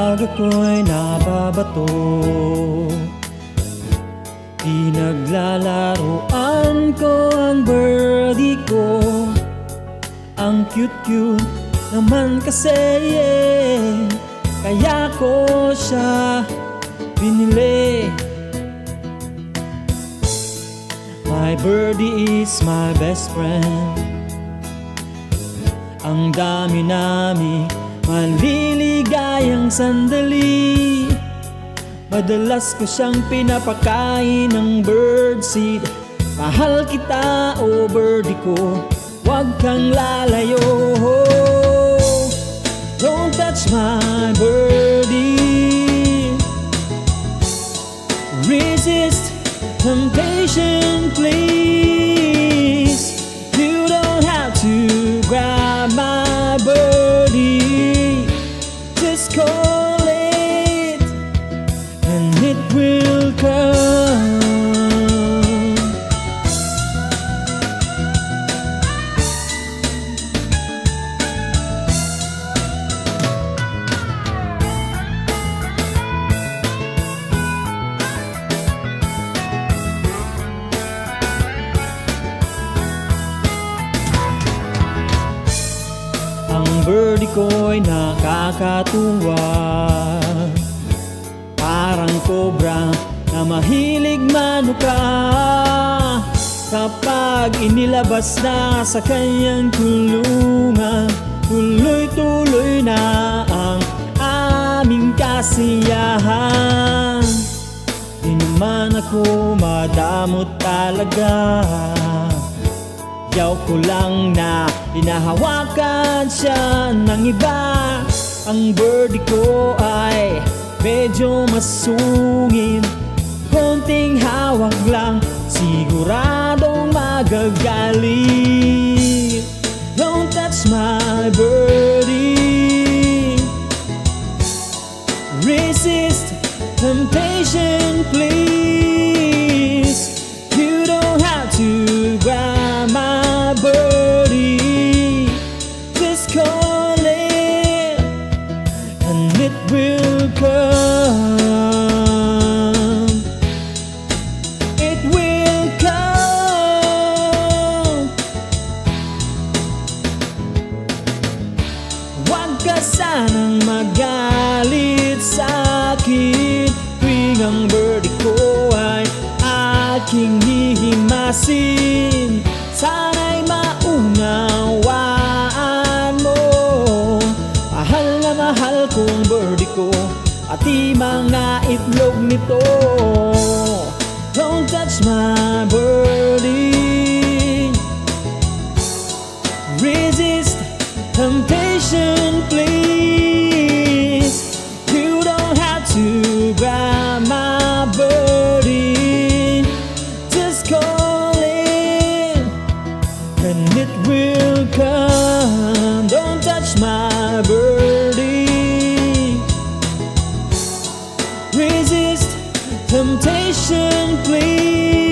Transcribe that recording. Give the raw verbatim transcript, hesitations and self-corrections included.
Kapag ako'y nababato, pinaglalaruan ko ang birdie ko. Ang cute-cute naman kasi, yeah. Kaya ko siya binili. My birdie is my best friend. Ang dami namin maliligayang sandali. Madalas ko siyang pinapakain ng birdseed. Mahal kita, o oh birdie ko, wag kang lalayo. Don't touch my birdie. Resist temptation, please. You don't have to grab my birdie. Just call it and it will come. Ang birdie ko'y nakakatuwa, parang cobra na mahilig manuka. Kapag inilabas na sa kanyang kulungan, tuloy-tuloy na ang aming kasiyahan. Di naman ako madamot talaga, yaw ko lang na hinahawakan siya ng iba. Ang birdie ko ay medyo masungin, konting hawak lang siguradong magagaling. Don't touch my birdie. Resist temptation, please. You don't have to grab my birdie. Just call it and it will come. It will come. Huwag ka sanang magalit sa'kin tuwing ang birdie ko ay aking hihimasin. Sana'y maunawaan mo, mahal na mahal kong birdie ko at di mga itlog nito. Don't touch my birdie. Resist temptation, please. You don't have to grab my birdie. Just call it and it will come. Don't touch my birdie. Resist temptation, please.